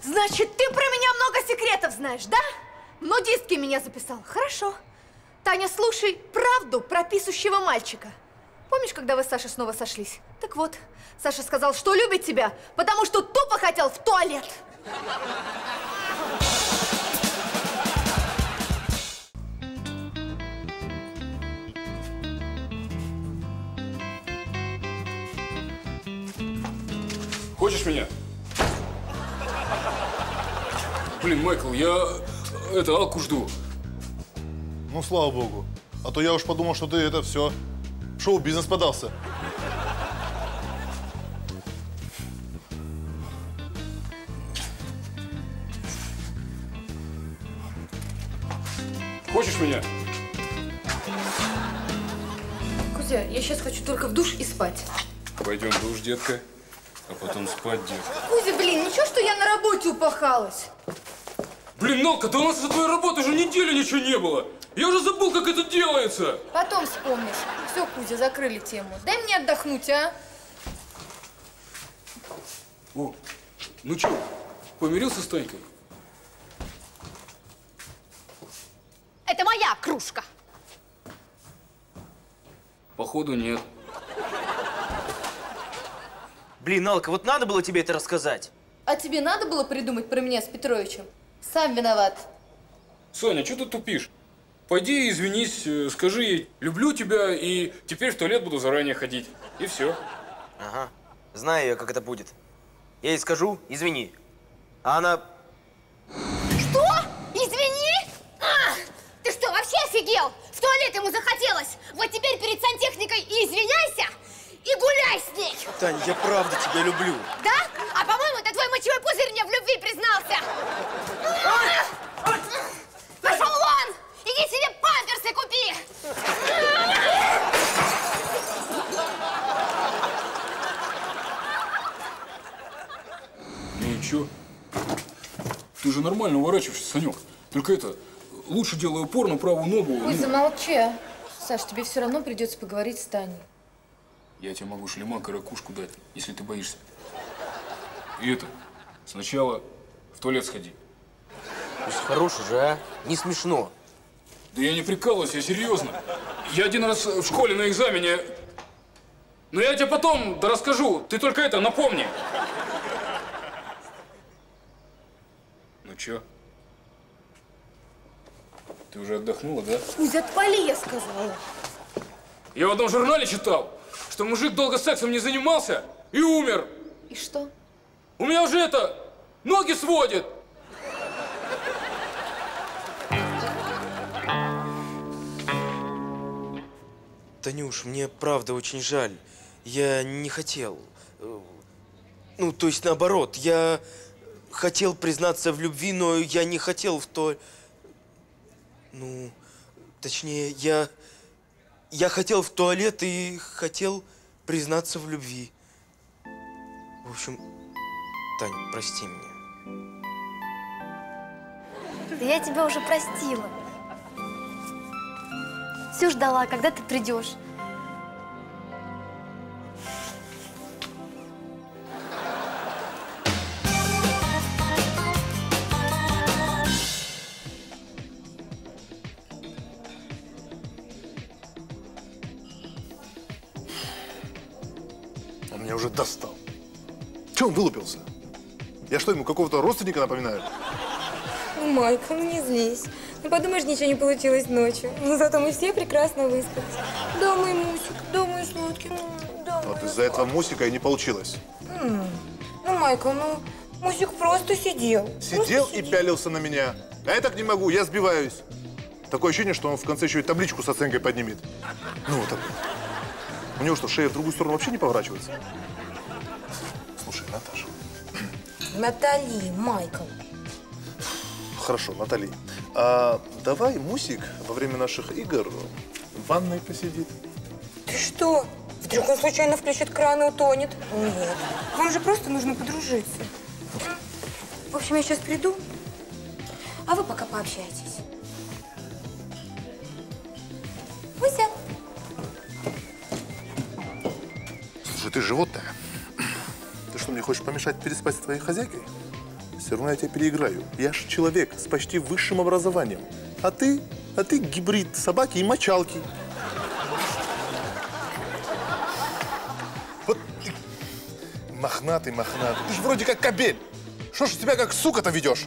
Значит, ты про меня много секретов знаешь, да? В нудистки меня записал. Хорошо. Таня, слушай правду про писающего мальчика. Помнишь, когда вы с Сашей снова сошлись? Так вот, Саша сказал, что любит тебя, потому что тупо хотел в туалет. Хочешь меня? Блин, Майкл, я Алку жду. Ну, слава богу. А то я уж подумал, что ты это все, шоу-бизнес подался. Хочешь меня? Кузя, я сейчас хочу только в душ и спать. Пойдем в душ, детка, а потом спать, детка. Кузя, блин, ничего, что я на работе упахалась. Блин, Налка, да у нас за твоей работы уже неделю ничего не было. Я уже забыл, как это делается. Потом вспомнишь. Все, Кузя, закрыли тему. Дай мне отдохнуть, а? О, ну что, помирился с Танькой? Это моя кружка. Походу, нет. Блин, Алка, вот надо было тебе это рассказать. А тебе надо было придумать про меня с Петровичем? Сам виноват. Соня, что ты тупишь? Пойди извинись, скажи ей, люблю тебя, и теперь в туалет буду заранее ходить. И все. Ага, знаю я, как это будет. Я ей скажу, извини. А она... Что? Извини? Ты что, вообще офигел? В туалет ему захотелось. Вот теперь перед сантехникой и извиняйся, и гуляй с ней. Тань, я правда тебя люблю. Да? А по-моему, это твой мочевой пузырь мне в любви признался. Пошел вон! Иди себе памперсы купи! Ну и чё? Ты же нормально уворачиваешься, Санек. Только это, лучше делай упор на правую ногу. Ой, замолчи. Саш, тебе все равно придется поговорить с Таней. Я тебе могу шлемак и ракушку дать, если ты боишься. И это, сначала в туалет сходи. Хороший же, а? Не смешно. Да я не прикалываюсь, я серьезно. Я один раз в школе на экзамене... Но я тебе потом расскажу. Ты только это напомни. Ну чё? Ты уже отдохнула, да? Кузя, отвали, я сказала. Я в одном журнале читал, что мужик долго сексом не занимался и умер. И что? У меня уже это, ноги сводит. Танюш, мне правда очень жаль. Я не хотел. Ну, то есть наоборот. Я хотел признаться в любви, но я не хотел в то... Ну, точнее, я хотел в туалет и хотел признаться в любви. В общем, Тань, прости меня. Да я тебя уже простила. Все ждала, когда ты придешь. Он меня уже достал. Че он вылупился? Я что, ему какого-то родственника напоминаю? Ну, Майкл, ну не злись. Ну, подумаешь, ничего не получилось ночью. Но зато мы все прекрасно выспались. Да, мой Мусик, да, мой сладкий, да, Вот из-за этого Мусика и не получилось. Ну, Майкл, ну, Мусик просто сидел. Сидел и пялился на меня. А я так не могу, я сбиваюсь. Такое ощущение, что он в конце еще и табличку с оценкой поднимет. Ну, вот так. У него что, шея в другую сторону вообще не поворачивается? Слушай, Наташа. Натали, Майкл. Хорошо, Натали. А давай Мусик во время наших игр в ванной посидит. Ты что? Вдруг он случайно включит кран и утонет? Нет. Вам же просто нужно подружиться. В общем, я сейчас приду, а вы пока пообщайтесь. Муся. Слушай, ты животное. Ты что, мне хочешь помешать переспать с твоей хозяйкой? все равно я тебя переиграю. Я ж человек с почти высшим образованием. А ты гибрид собаки и мочалки. Вот ты мохнатый. Ты же вроде как кобель. Что ж тебя как сука-то ведешь?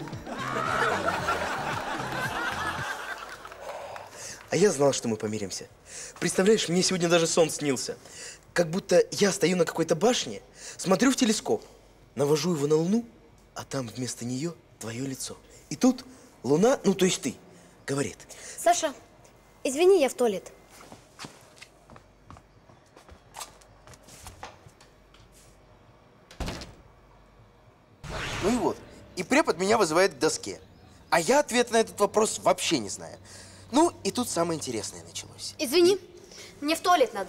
А я знал, что мы помиримся. Представляешь, мне сегодня даже сон снился. Как будто я стою на какой-то башне, смотрю в телескоп, навожу его на Луну, а там вместо нее твое лицо. И тут Луна, ну то есть ты, говорит: Саша, извини, я в туалет. Ну и вот. И препод меня вызывает к доске. А я ответ на этот вопрос вообще не знаю. Ну, и тут самое интересное началось. Извини, мне в туалет надо.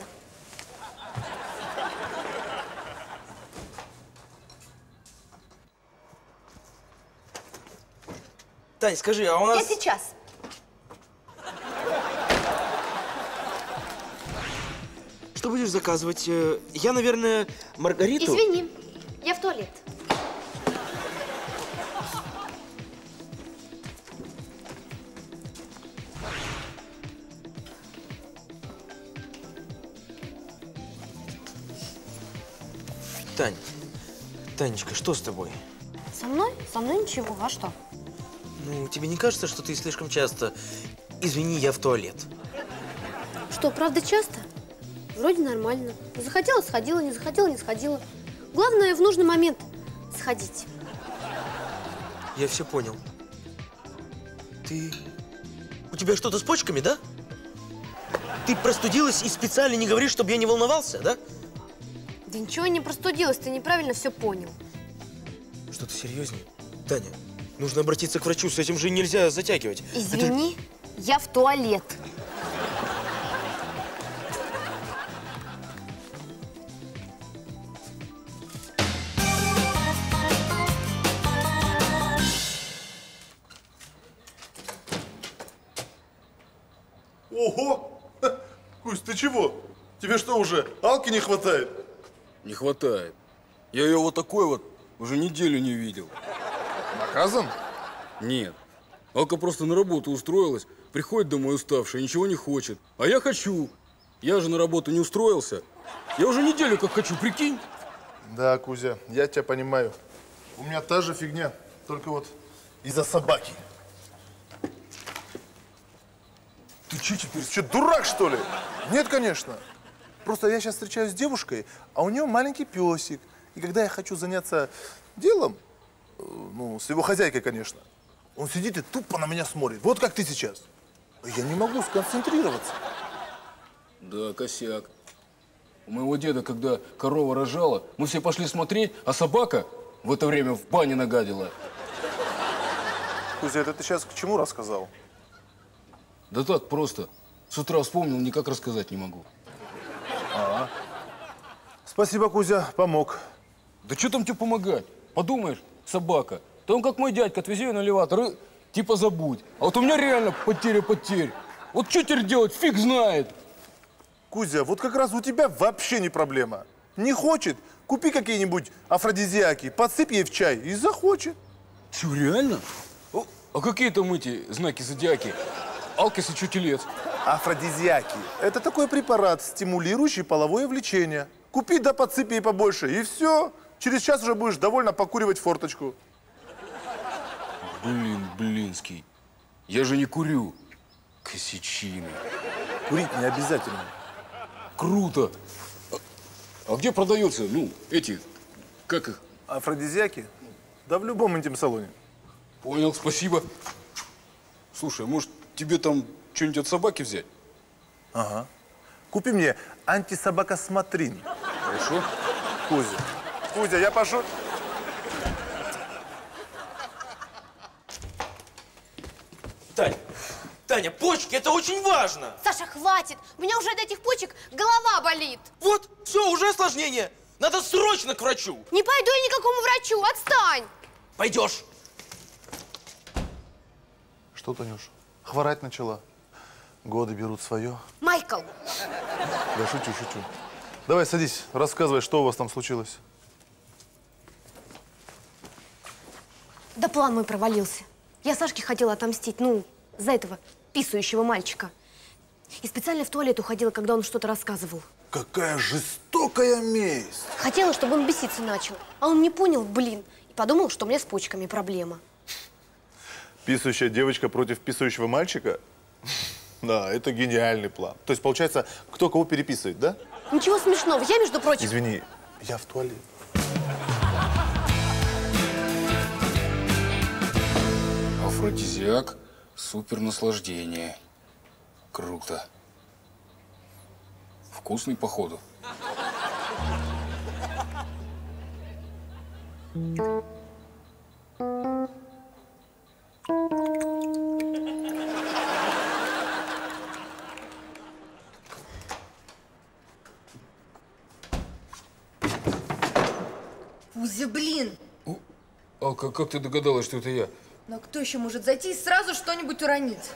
Тань, скажи, а у нас... Я сейчас. Что будешь заказывать? Я, наверное, Маргариту... Извини, я в туалет. Тань, Танечка, что с тобой? Со мной? Со мной ничего, а что? Ну, тебе не кажется, что ты слишком часто... Извини, я в туалет. Что, правда часто? Вроде нормально. Захотела — сходила, не захотела — не сходила. Главное, в нужный момент сходить. Я все понял. Ты... У тебя что-то с почками, да? Ты простудилась и специально не говоришь, чтобы я не волновался, да? Да ничего не простудилась, ты неправильно все понял. Что-то серьезнее? Таня, нужно обратиться к врачу, с этим же нельзя затягивать. Извини, я в туалет. Ого! Кусь, ты чего? Тебе что, уже алки не хватает? Не хватает. Я ее вот такой вот уже неделю не видел. Наказан? Нет. Алка просто на работу устроилась, приходит домой уставшая, ничего не хочет. А я хочу. Я же на работу не устроился. Я уже неделю как хочу, прикинь. Да, Кузя, я тебя понимаю. У меня та же фигня, только вот из-за собаки. Ты че теперь? Че, дурак, что ли? Нет, конечно. Просто я сейчас встречаюсь с девушкой, а у нее маленький песик. И когда я хочу заняться делом, ну, с его хозяйкой, конечно, он сидит и тупо на меня смотрит. Вот как ты сейчас. Я не могу сконцентрироваться. Да, косяк. У моего деда, когда корова рожала, мы все пошли смотреть, а собака в это время в бане нагадила. Кузя, это ты сейчас к чему рассказал? Да так просто. С утра вспомнил, никак рассказать не могу. Спасибо, Кузя, помог. Да что там тебе помогать? Подумаешь, собака. Да он как мой дядька, отвези ее на элеватор и типа забудь. А вот у меня реально потеря потерь. Вот что теперь делать, фиг знает. Кузя, вот как раз у тебя вообще не проблема. Не хочет, купи какие-нибудь афродизиаки, подсыпь ей в чай и захочет. Что, реально? А какие там эти знаки зодиаки? Алкис и чутелец. Афродизиаки – это такой препарат, стимулирующий половое влечение. Купи да подсыпь ей побольше, и все. Через час уже будешь довольно покуривать форточку. Блинский. Я же не курю. Косячины. Курить не обязательно. Круто. А где продается, ну, эти, как их? Афродизиаки? Да в любом интим-салоне. Понял, спасибо. Слушай, может, тебе там что-нибудь от собаки взять? Ага. Купи мне антисобакосмотрин. Хорошо. Кузя, я пошел. Таня, почки, это очень важно. Саша, хватит! У меня уже от этих почек голова болит. Вот, все, уже осложнение. Надо срочно к врачу. Не пойду я ни к какому врачу, отстань! Пойдешь. Что, Танюш, хворать начала? Годы берут свое. Майкл! Да шучу. Давай садись, рассказывай, что у вас там случилось. Да план мой провалился. Я Сашке хотела отомстить, ну, за этого писающего мальчика. И специально в туалет уходила, когда он что-то рассказывал. Какая жестокая месть! Хотела, чтобы он беситься начал. А он не понял, блин, и подумал, что у меня с почками проблема. Писающая девочка против писающего мальчика? Да, это гениальный план. То есть, получается, кто кого переписывает, да? Ничего смешного. Я, между прочим… Извини, я в туалет. Афродизиак, супер наслаждение. Круто. Вкусный, походу. Кузя, блин! Алка, как ты догадалась, что это я? Ну а кто еще может зайти и сразу что-нибудь уронить?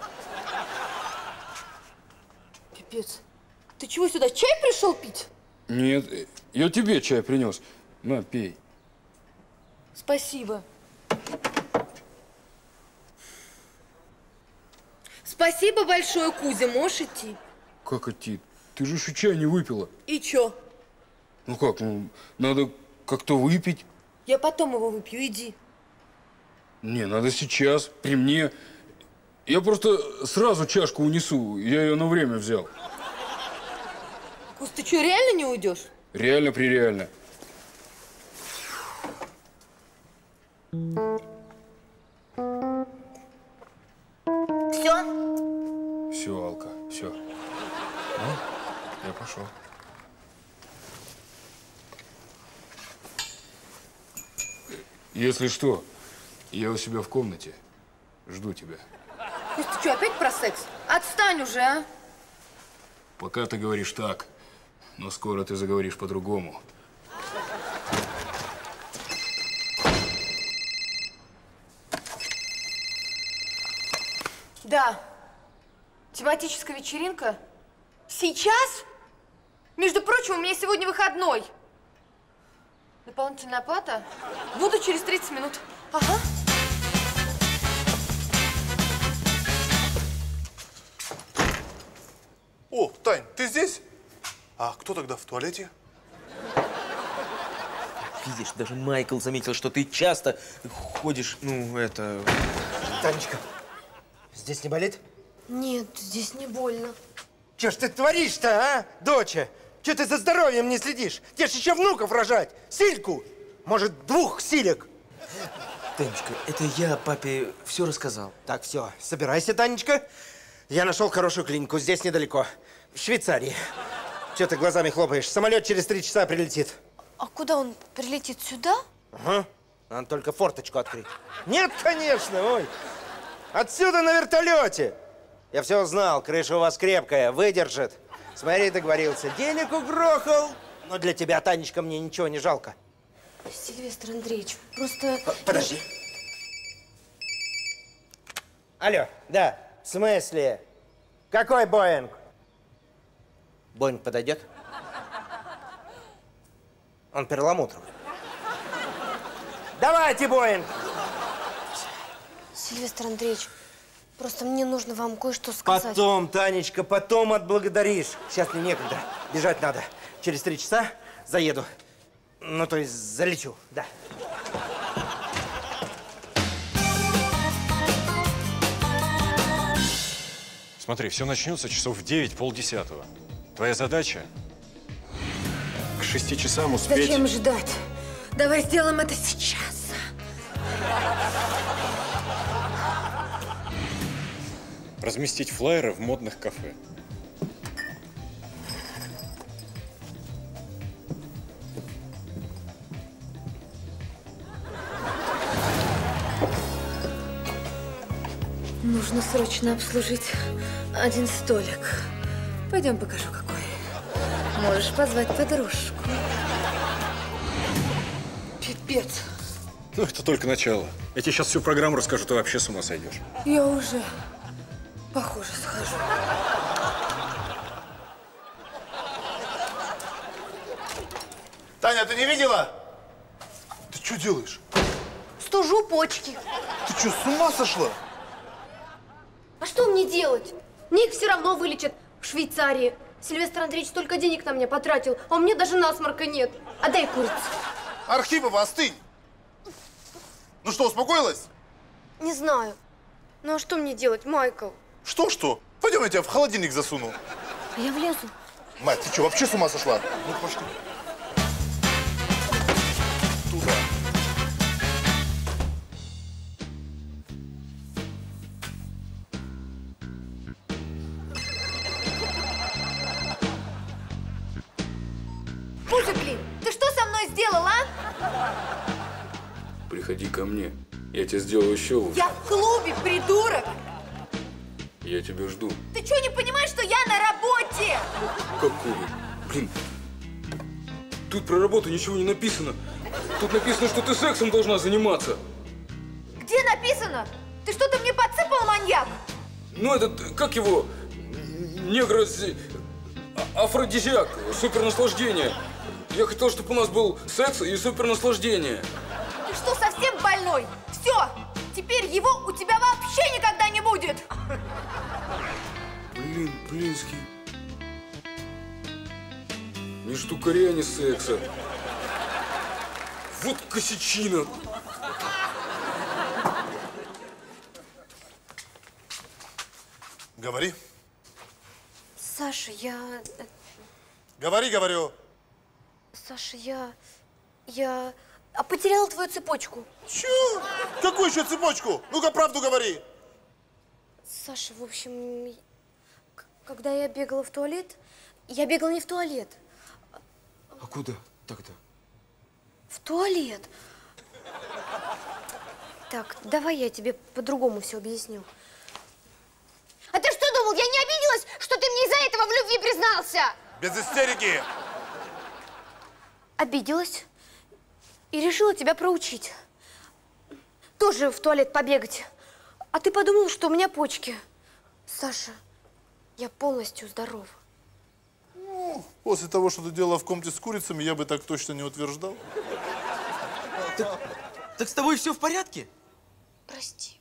Пипец. Ты чего сюда, чай пришел пить? Нет, я тебе чай принес. На, пей. Спасибо. Спасибо большое, Кузя. Можешь идти. Как идти? Ты же еще чай не выпила. И чё? Ну как, ну, надо как-то выпить. Я потом его выпью, иди. Не, надо сейчас, при мне. Я просто сразу чашку унесу, я ее на время взял. Куз, ты что, реально не уйдешь? Реально, пререально. Все? Все, Алка, все. Ну, я пошел. Если что, я у себя в комнате. Жду тебя. Куз, ты что, опять про секс? Отстань уже, а? Пока ты говоришь так, но скоро ты заговоришь по-другому. Да. Тематическая вечеринка? Сейчас? Между прочим, у меня сегодня выходной. Дополнительная оплата? Буду через 30 минут. Ага. О, Тань, ты здесь? А кто тогда в туалете? Видишь, даже Майкл заметил, что ты часто ходишь, ну, это… Танечка, здесь не болит? Нет, здесь не больно. Че ж ты творишь-то, а, доча? Че ты за здоровьем не следишь? Тебе ж еще внуков рожать. Сильку. Может, 2 силек. Танечка, это я папе все рассказал. Так, все, собирайся, Танечка. Я нашел хорошую клинику, здесь недалеко. В Швейцарии. Че ты глазами хлопаешь? Самолет через 3 часа прилетит. А куда он прилетит? Сюда? Ага. Надо только форточку открыть. Нет, конечно, ой. Отсюда на вертолете. Я все знал, крыша у вас крепкая, выдержит. Смотри, договорился. Денег угрохал. Но для тебя, Танечка, мне ничего не жалко. Сильвестр Андреевич, просто… Подожди. Алло, да, в смысле? Какой Боинг? Боинг подойдет? Он перламутровый. Давайте, Боинг! Сильвестр Андреевич, просто мне нужно вам кое-что сказать. Потом, Танечка, потом отблагодаришь. Сейчас мне некогда. Бежать надо. Через 3 часа заеду. Ну, то есть залечу, да. Смотри, все начнется часов в 9, полдесятого. Твоя задача к 6 часам успеть… Зачем ждать? Давай сделаем это сейчас. разместить флаеры в модных кафе. Нужно срочно обслужить 1 столик. Пойдем покажу, какой. Можешь позвать подружку. Пипец. Ну, это только начало. Я тебе сейчас всю программу расскажу, ты вообще с ума сойдешь. Я уже, похоже, схожу. Таня, ты не видела? Ты что делаешь? стужу почки. Ты что, с ума сошла? А что мне делать? Мне их все равно вылечат в Швейцарии. Сильвестр Андреевич столько денег на меня потратил, а у меня даже насморка нет. Отдай курицу. Архипова, остынь! Ну что, успокоилась? Не знаю. Ну а что мне делать, Майкл? Что? Пойдем, я тебя в холодильник засуну. А я влезу. Мать, ты что, вообще с ума сошла? Ну, пошли. Туда. Пузы, блин, ты что со мной сделал, а? Приходи ко мне. Я тебе сделаю еще лучше. Я в клубе, придурок! Я тебя жду. Ты что, не понимаешь, что я на работе? Какой? Блин, тут про работу ничего не написано. Тут написано, что ты сексом должна заниматься. Где написано? Ты что-то мне подсыпал, маньяк? Ну, этот, как его, афродизиак, супернаслаждение. Я хотел, чтобы у нас был секс и супернаслаждение. Ты что, совсем больной? Все, теперь его у тебя вообще никогда не будет. Блин, Блинский. Не штукаря, не секса. Вот косячина. Говори. Саша, Говорю. Саша, я потеряла твою цепочку. Чё? Какую еще цепочку? Ну-ка, правду говори. Саша, в общем, когда я бегала в туалет, я бегала не в туалет. А куда тогда? В туалет. Так, давай я тебе по-другому все объясню. А ты что думал, я не обиделась, что ты мне из-за этого в любви признался? Без истерики. Обиделась и решила тебя проучить. Тоже в туалет побегать. А ты подумал, что у меня почки. Саша, я полностью здорова. Ну, после того, что ты делала в комнате с курицами, я бы так точно не утверждал. Так с тобой все в порядке? Прости.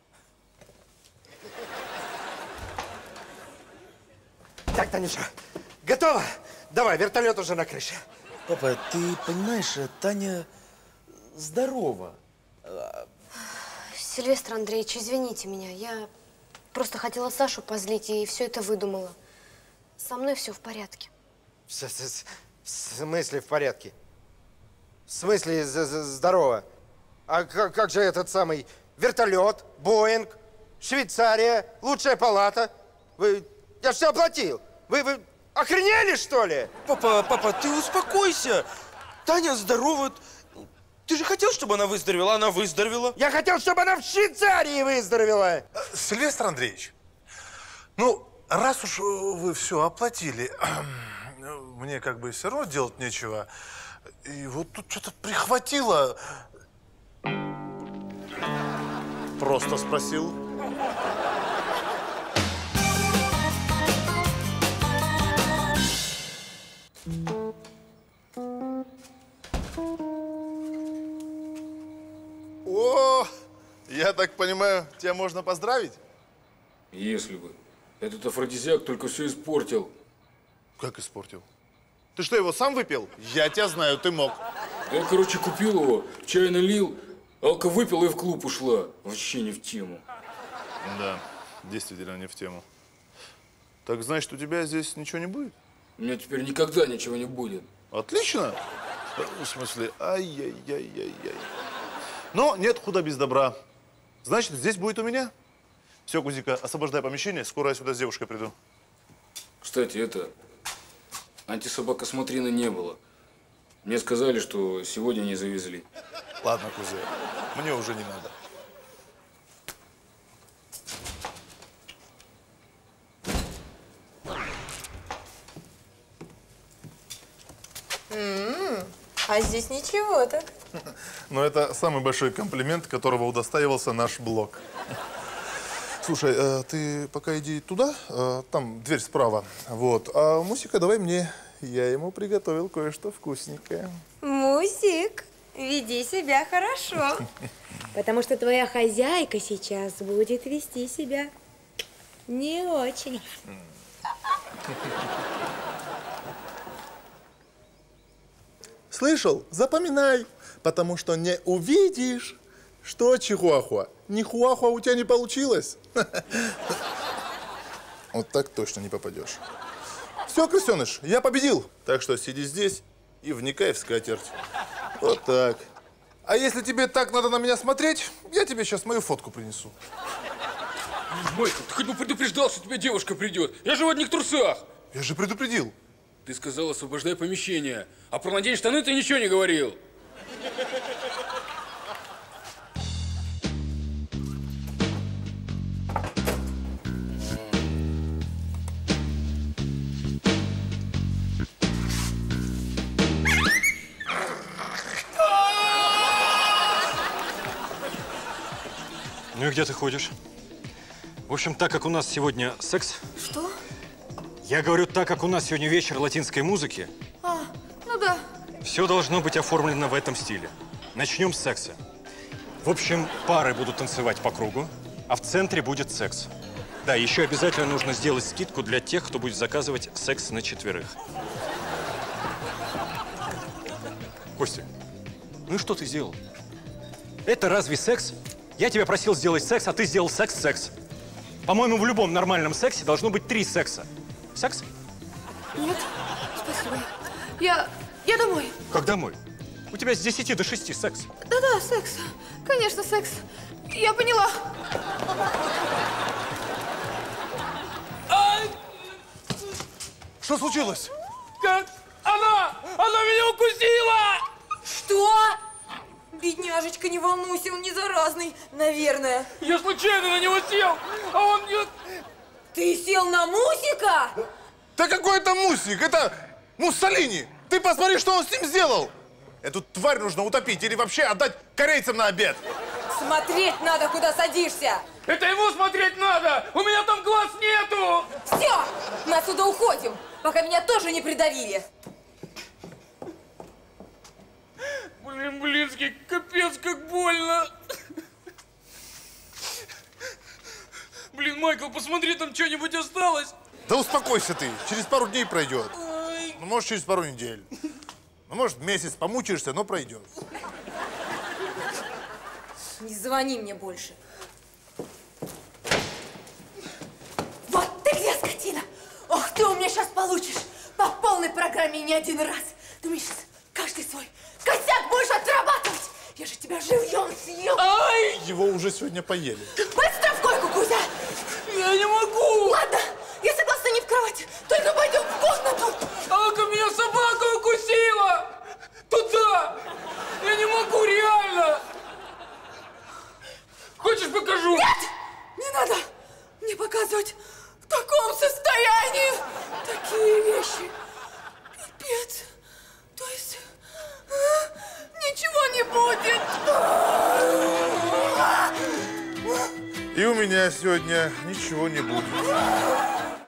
Так, Танюша, готово? Давай, вертолет уже на крыше. Папа, ты понимаешь, Таня здорова. Сильвестр Андреевич, извините меня. Я просто хотела Сашу позлить и все это выдумала. Со мной все в порядке. В смысле в порядке? В смысле здорово? А как же этот самый вертолет, Боинг, Швейцария, лучшая палата? Я же все оплатил. Вы охренели, что ли? Папа, ты успокойся. Таня здорова. Ты же хотел, чтобы она выздоровела, она выздоровела. Я хотел, чтобы она в Швейцарии выздоровела. Сильвестр Андреевич, ну, раз уж вы все оплатили, мне как бы все равно делать нечего. И вот тут что-то прихватило. Просто спросил. О, я так понимаю, тебя можно поздравить? Если бы. Этот афродизиак только все испортил. Как испортил? Ты что, его сам выпил? Я тебя знаю, ты мог. Я, короче, купил его, в чай налил, Алка выпила и в клуб ушла. Вообще не в тему. Да, действительно не в тему. Так значит, у тебя здесь ничего не будет? У меня теперь никогда ничего не будет. Отлично. В смысле, ай-яй-яй-яй-яй. Но нет худа без добра. Значит, здесь будет у меня. Все, Кузика, освобождай помещение, скоро я сюда с девушкой приду. Кстати, антисобака смотрины не было. Мне сказали, что сегодня не завезли. Ладно, Кузя, мне уже не надо. А здесь ничего так. Но это самый большой комплимент, которого удостаивался наш блог. Слушай, ты пока иди туда, там дверь справа. Вот. А Мусика давай мне. Я ему приготовил кое-что вкусненькое. Мусик, Веди себя хорошо. Потому что твоя хозяйка сейчас будет вести себя не очень. Слышал? Запоминай, потому что не увидишь. Что, чихуахуа? Ни хуахуа у тебя не получилось? Вот так точно не попадешь. Все, крысеныш, я победил. Так что сиди здесь и вникай в скатерть. Вот так. А если тебе так надо на меня смотреть, я тебе сейчас мою фотку принесу. Майкл, ты хоть бы предупреждал, что тебе девушка придет. Я же в одних трусах. Я же предупредил. Ты сказал, освобождай помещение. А про надень штаны ты ничего не говорил. Ну и где ты ходишь? В общем, так как у нас сегодня секс... Что? Я говорю, так как у нас сегодня вечер латинской музыки... Ну да. Все должно быть оформлено в этом стиле. Начнем с секса. В общем, пары будут танцевать по кругу, а в центре будет секс. Да, еще обязательно нужно сделать скидку для тех, кто будет заказывать секс на 4. Костя, ну и что ты сделал? Это разве секс? Я тебя просил сделать секс, а ты сделал секс-секс. По-моему, в любом нормальном сексе должно быть 3 секса. Секс? Нет, спасибо. Я домой. Как домой? У тебя с 10 до 6 секс. Да-да, секс. Конечно, секс. Я поняла. Что случилось? Она меня укусила! Что? Бедняжечка, не волнуйся, он не заразный, наверное. Я случайно на него сел, а он мне... Ты сел на Мусика? Да какой это Мусик? Это Муссолини! Ты посмотри, что он с ним сделал! Эту тварь нужно утопить или вообще отдать корейцам на обед. Смотреть надо, куда садишься. Это ему смотреть надо! У меня там глаз нету! Все, мы отсюда уходим, пока меня тоже не придавили. Блинский, капец, как больно! Блин, Майкл, посмотри, там что-нибудь осталось? Да успокойся ты, через пару дней пройдет. Ну, может, через пару недель. Ну, может, месяц помучаешься, но пройдет. Не звони мне больше. Вот ты где, скотина! Ох, ты у меня сейчас получишь по полной программе и не один раз. Ты мне сейчас каждый свой косяк будешь отрабатывать. Я же тебя живьем съем. Ай! Его уже сегодня поели. Быстро в койку, Кузя! Я не могу! Ладно, я согласна не в кровать, только пойдем в комнату. Алка, меня собака укусила! Туда! Я не могу, реально! Хочешь, покажу? Нет! Не надо мне показывать в таком состоянии такие вещи. Капец. То есть ничего не будет. И у меня сегодня ничего не будет.